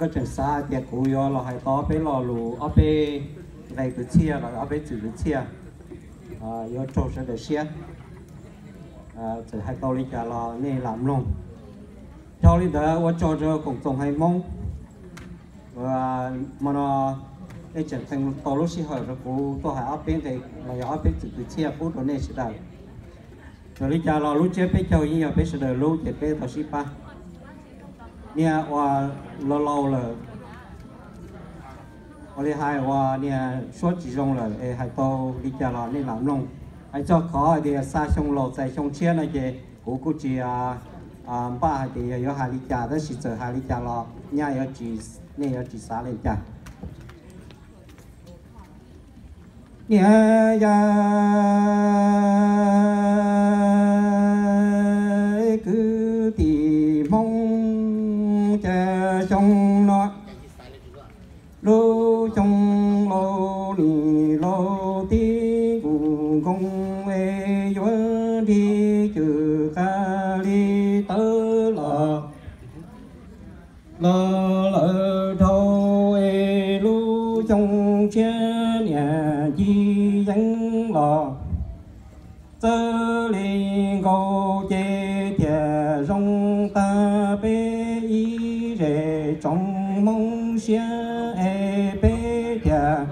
có chuyện xa thì cú yo là hay to bé lò lù ở bé này cứ chia là ở bé chữ chia yo trâu sẽ để chia chỉ hay to đi cả là nên làm luôn cho đi đó cho cùng tổng hay mong và mà nó để trở thành to lúc xí hỏi rồi cú to hay ở bên thì là ở bên chữ chia cú đó nên sẽ đợi rồi đi cả là lúc chia bé châu như bé sẽ đợi lúc thì bé tao xí paเนี่ยว่าเราเลยวันที่haiว่าเนี่ยช่วยจีจงเลยให้โตดีใจเราเนี่ยหลังลงให้เจ้าขอเดี๋ยวซาชงเราใจชงเชียนนะเจ้กูจีบ้าเดี๋ยวหาดีใจแต่สิเจอหาดีใจเราเนี่ย要จีเนี่ย要จีสาเลยจ้ะเนี่ยคือตีมงtrong nó lô trong lô nì lô tí cùng công ê yo đi chữ ca li tơ lờ lờ thâu ê lô trong chia nhà chi danh lò sơ li ngô chê thề rong ta bê trong mong xia e bê thia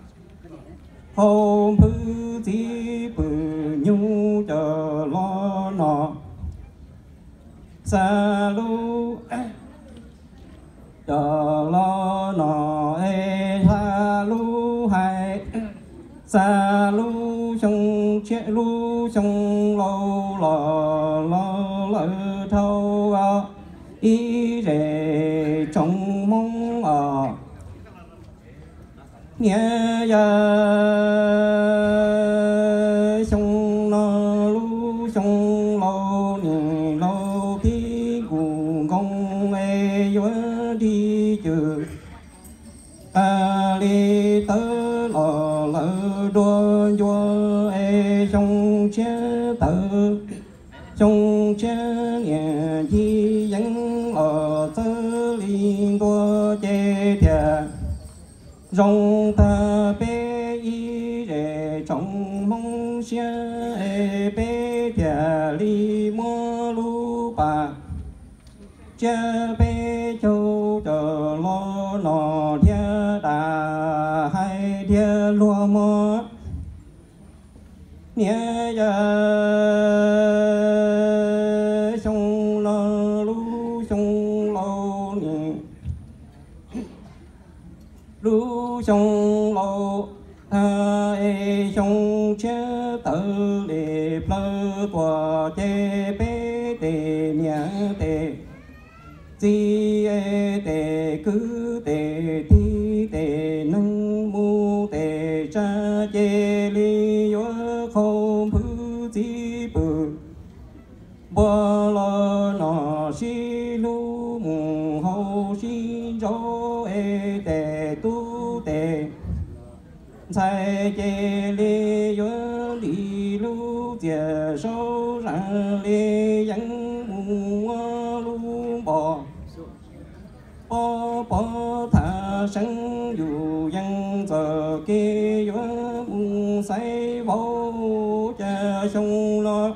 hôm thứ gì bự nhu chờ lo nọ xa lu chờ lo nọ e tha lu hai xa lu trong che lu trong lâu lờ thâu ý rể trong mong nghe ya trong nó lu trong lâu nì lâu tí cùng công ê yo đi chữ li tơ lờ đua yo ê trong che tơ trong che nhà chi danh ở tơ liên đua che thề rong ta bê y rể trong mong xia bê thề li mô lu bà cha bê châu chờ lo nọ thia đà hai thia lúa mơ nhẹ ya sông lo lu sông lo nè lu sông lo ai sông che tự để plơ qua che bê tê nhà tê chi tê cứ tê ti tê nâng mu tê cha chê li yo không phứ chi bự bơ lơ nọ si lu mù hậu si rô ê tê tu tê sai chê li yo li lu chê sâu ra li yang mù lu bò bò thả sân dù dân giờ kia yo mù say vô cha sông lo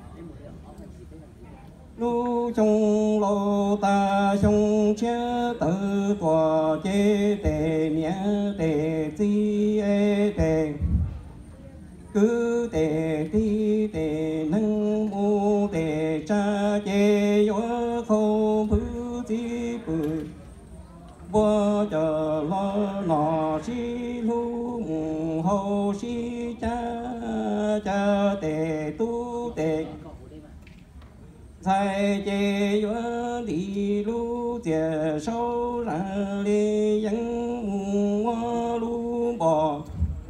lu trong lô ta sông che tự tòa chế tề nhã tề chi ê tề cứ tề ti tề nâng mô tề cha chế yo khâu phứ chi bự vô chờ lo nọ si lu mù hậu si cha tề tu tề sai chế yo đi lu chè sâu ra li dân mù lu bò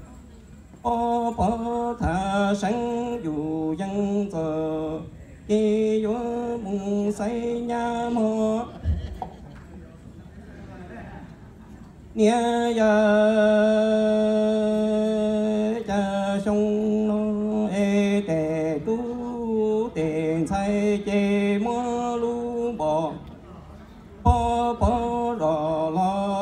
bò thả sân dù dân giờ kê yo mù say nhà mò nia ya cha sông nó ê tề tu tiền sai chê mơ lu bò bò rò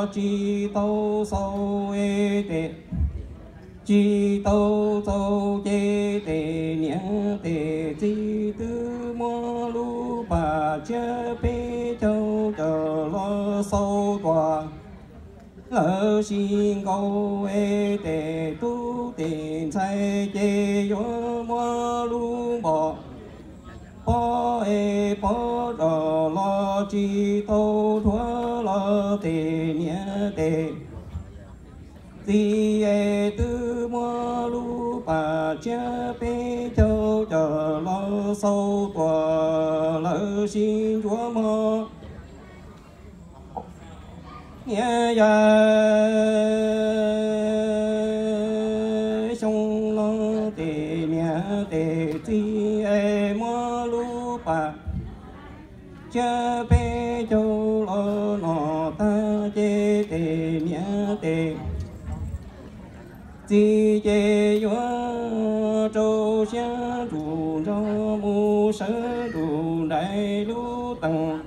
chỉ tâu sâu ê tê chỉ tâu sâu chê tê niệm tê chỉ tư mô lu bà chê bê châu chờ lo sâu tòa lỡ xin câu ê tê tu tiền sai chê yo mô lu bò bó ê bó rò lo chi tâu thua lo tê nhé tê di ê tư mô lu bà chá bê châu chờ lo sâu tòa lỡ xin chúa mô nhé ya sông lo tê nhé tê di ê mô lu bà chá bê châu lo nọ ta chê tê nhé tê chỉ chế yo châu xiang chủ châu mu sở chủ đại lưu tầng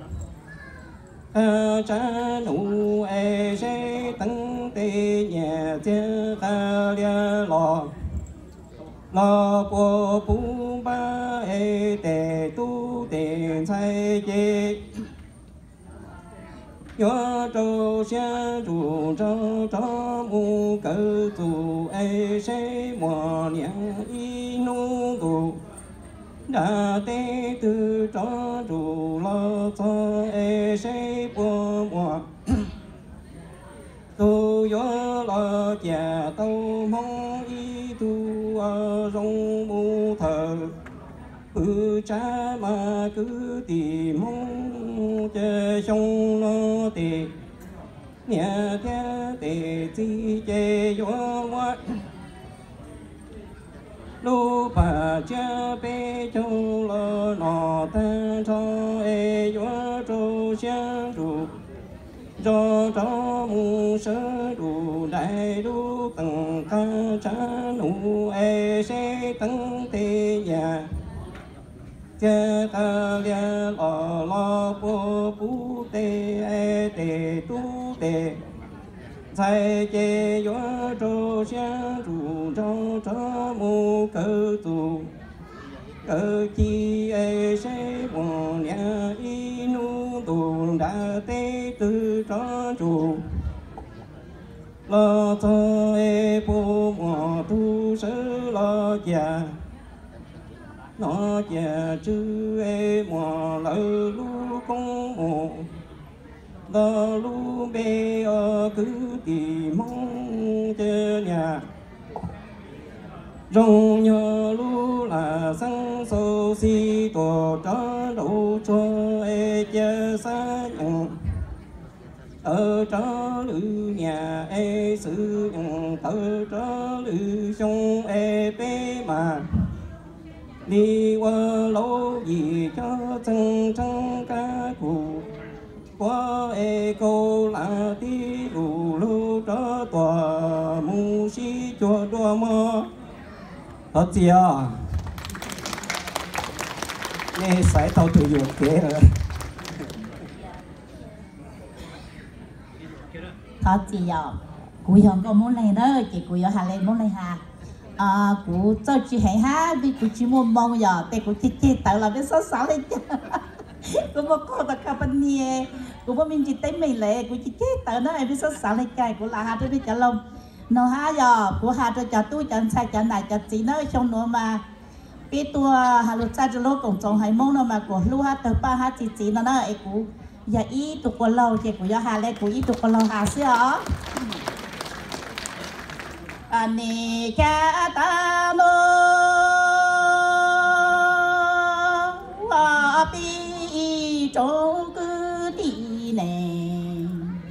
cha nụ e sẽ tăng tê nhà chế ta lia lò lò bộ bù ba e tê tu tê sai chế yo châu xiang chủ châu châu mu cơ tu e sẽ mò niệm y nu tu đã tê tư cho chủ lo cho e sẽ bùa mò tu yo lo già tâu mong y tu rong mu thờ cha mà cứ tìm mong chờ sông lo tì nhà theo tì chi chê yo ngoát lu bà cha bê châu lo nọ ta cho e yo châu xiang trụ cho mu sơ đủ đại lu tầng ta cha nụ e sẽ tăng tê nhà chê ta lia lò lo bố bú tê e tê tu tê sai chê yo châu xiang trụ cho mu cơ tu cơ chi e sẽ mò nhà y nu tu đã tê tư cho trụ lo cho e bố mò tu sơ lo già nó già chư e mò lỡ lu con mồ lỡ lu bê cứ tìm mong chê nhà rong nhờ lu là sang sâu si tổ cho đủ cho e chê xa nhận ở cho lữ nhà e sự nhận ở cho lữ sông e bê mà đi qua lỗ gì cho chân trăng cá cụ qua e cô là tí lù lù cho tòa mu si chùa đua mơ hết chưa nghe sải tàu từ dược kế rồi thật chị giờ cụ dọn có muốn này đó chị cụ dọn hà lên muốn này hà cụ cho chị hãy hát đi cụ chỉ muốn mong giờ để cụ chị tự làm cái số sáu lên chứ cụ một cô ta cả bên nhẹ cụ có mình chỉ thấy mình lệ cụ chị tự nó em biết số sáu lên cái cụ là hát đi chả lông nó hát giờ cụ hát cho chả tôi chả sai chả này chả chỉ nó trong nữa mà cái tua hà lụt ra cho lô cổng trống hay mong nó mà của lu hát từ ba hát chỉ nó ấy cụ giờ ít tụ của lâu thì cụ giờ hà lên cụ ít tụ của lâu hà xưa anh cha ta nô bi trong cứ đi này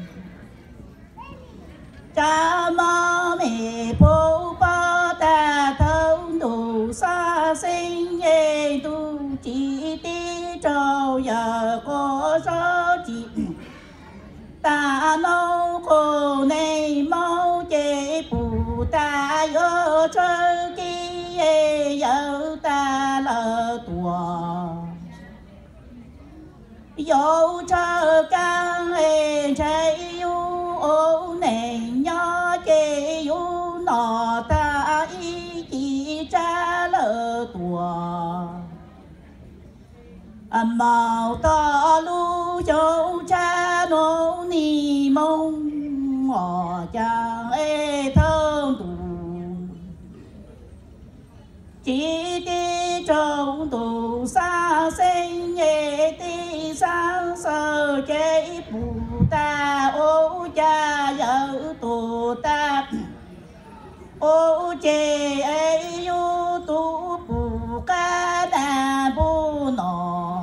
cha ma mẹ bố ba ta thâu đủ xa sinh ye tu chỉ tí trâu giờ có số chỉ ta nấu khô này mau chế bù ta yo chơi kia yo ta lỡ tua yo chơi cang e chơi yu ô nền nhỏ chế yu nọ ta ý chỉ trả lỡ tùa màu to lu châu cha nô ni mông ngọ chàng ê thơm tù chỉ đi trong tù xa sinh nhẹ đi sáng sơ chế bù ta ô cha vợ tù ta ô chê ấy yu tu bù ca đà bù nọ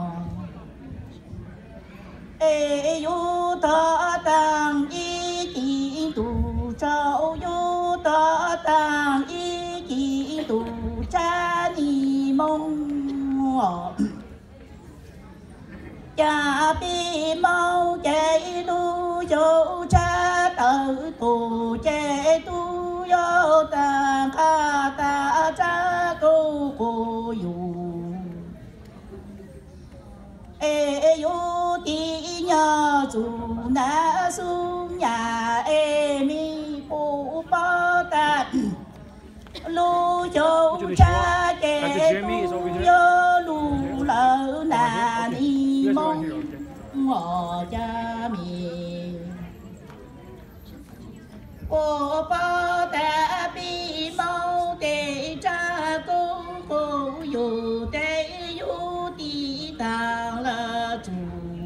ê yu thọ tăng ý chỉ tù trâu yu thọ tăng ý chỉ tù cha ni mông cha bi mau chạy lu vô cha tự tù chạy tu vô ta kha ta cha cô cô yu ê yu ti nhờ dù na xuống nhà ê mi phụ bó ta lu vô cha chạy tu vô lu lỡ nà ni mong ngọ cha mi cô bó ta bi mau tê cha cô yu tê yu ti tàng là chủ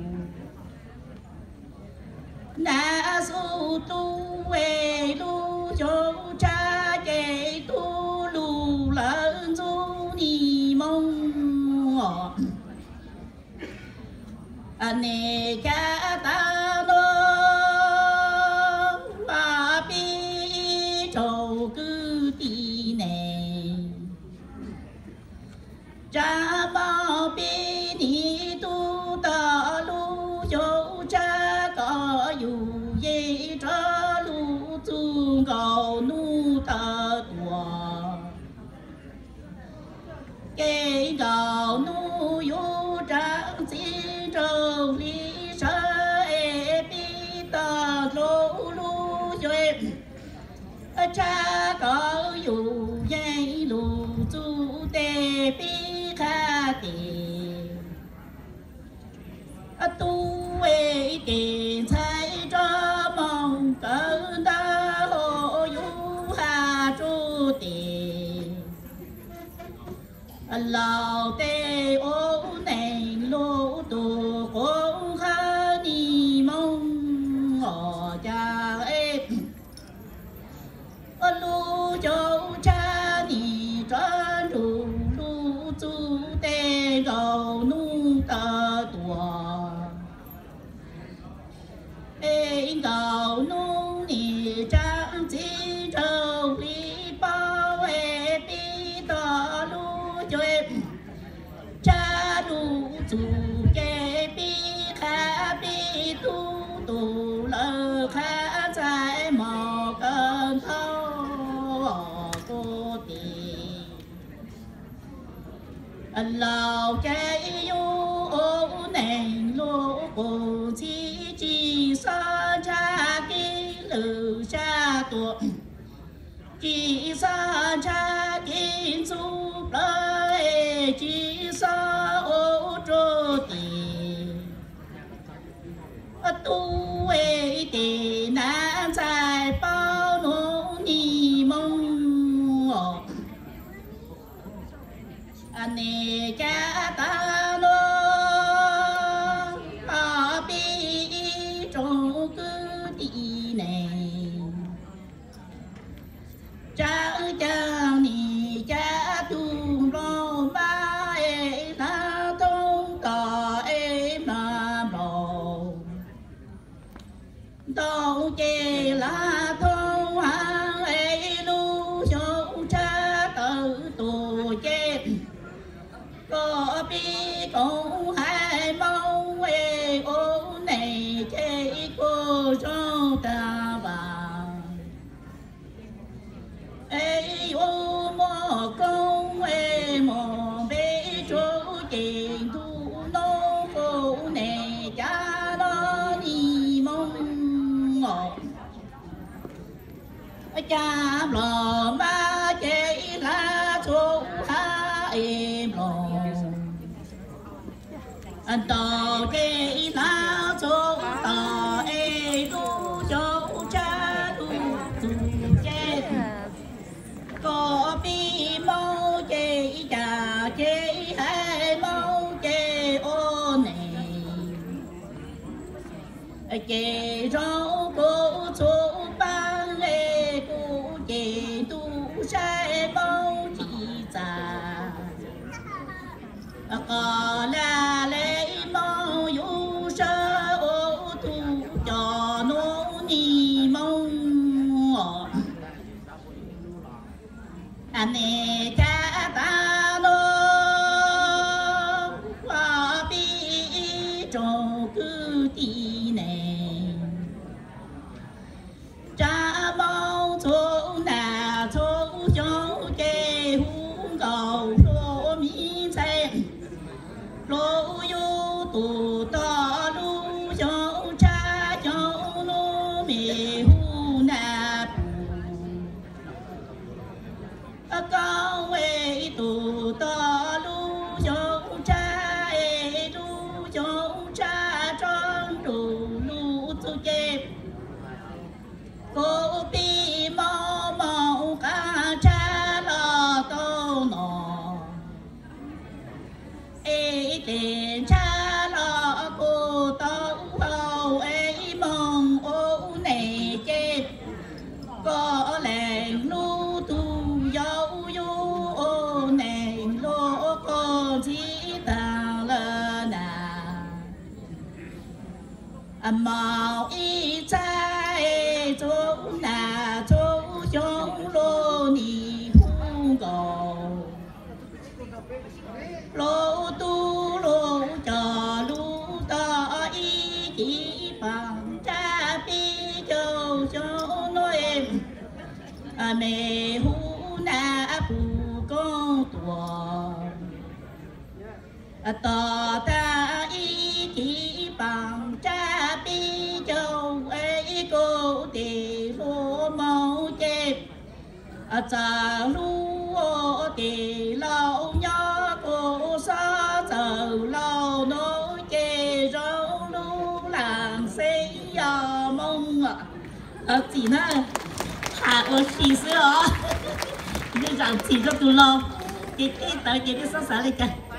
na su tu về lu cho cha chạy tu lu lợn du ni mong anh cha ta lo ba bi châu cứ ti này cha bao bi ni tu ta lu cho cha có dù gì cho lu tu cầu nu ta tua cái cầu nu yu trang xin trâu lý sơ e bi ta lu lu cho em cha có dù dây lu tu tê bi kha tê tu ê tiền sai cho mong cơn ta hộ yu hà tru tiền lao tê ô nền lô tu cũng khá ni mong ngọ cha em lu châu cha ni trơn ru lu tu tê gầu nu ta tua ê gầu nu ni trang chi trâu li bao ê bi ta lu cho em cha lu tu kê bi kha bi tu tu lơ kha trái mò cơn thâu cô tì lao chạy yu ô nền lô cô chi sa cha ki lư cha tuột chi sa cha ki su lời chi sa ô trô tì tu ê tì nan sai bao nô ni mong anh cha ta lo a bi trong cứ đi này cha cha ni cha tu lo ba e na thông ta e ma bầu đâu chê la thông hàng e lu cho cha tự tu chê có bi cũng hai mong e ô này chê cô cho ta vào e ô mò công e mò bê chỗ tiền thu nô cô này cha nó ni mong ngọt cha lò ma chế lá chú ha em lò anh tò chế lá chú tò ê đu châu cha đu tu chế có bi mau chế cha chế hai mau chế ô này chế rau cô chú ban lê cô chế tu sai bao chỉ già có là lê mau yu sơ ô tu cho nó ni mong anh nè cha ta nó qua bi trong cứ đi này cha mau chỗ nào chỗ chỗ kê hung cầu lô mi sen lô yu tụ to lu chỗ cha chỗ lô mi hu na con quê tụ to lu chỗ cha lu chỗ cha trong đủ lu tu kê cô bi mò mò ca cha lo tô nọ ê tiền cha lo cô tô hậu ê mong ô này chết có làng lu tu dấu du ô này lô cô chỉ tàng lơ nà màu y trái chỗ nà chỗ chống lô nì hung cầu lô tu lô cho lu ta y chỉ bằng cha bi châu cho nói em mẹ hu na pu con tua tò ta y chỉ bằng cha bi châu ấy cô tì lô mau chép cha lu tì lâu nhớ cô sa giờ lâu nói chê rau lu làng xây giờ mong chị na hạ ở xì xưa đi rằng chỉ cho tụi lo cái tới cái sao sáng lên cả